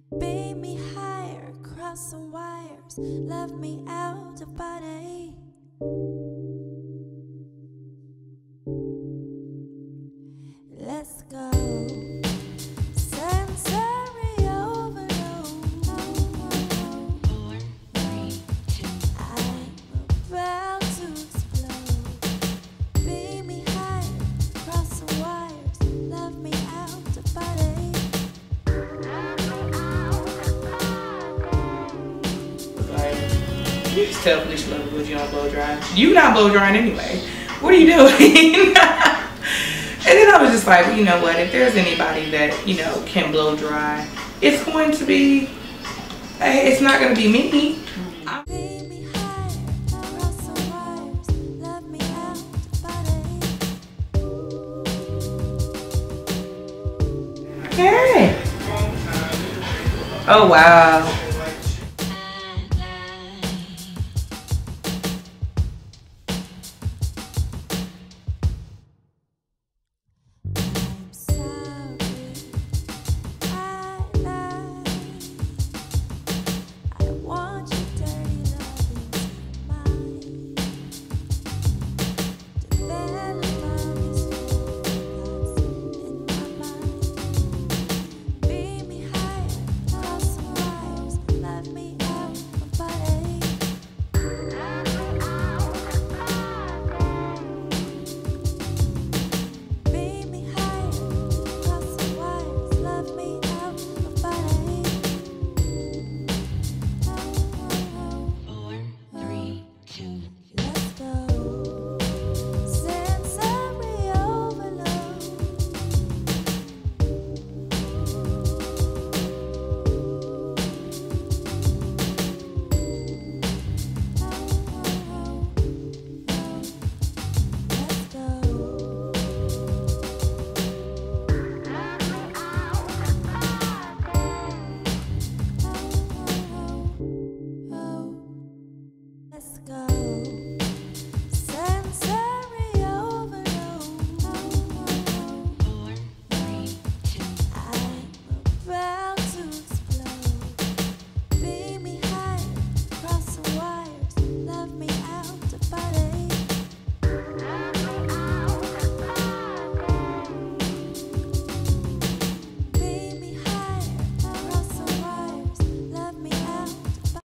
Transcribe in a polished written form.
Beat me higher, cross some wires, love me out of body. Let's go. Sensory overload. 4, 3, 2. I'm about to explode. Beat me higher, cross some wires, love me out of body. Like, you just tell Felicia Leatherwood you don't blow dry. You not blow drying anyway. What are you doing? And then I was just like, well, you know what? If there's anybody that, you know, can blow dry, it's going to be, it's not going to be me. Beat me higher, cross some wires, love me out of body. Okay. Oh, wow.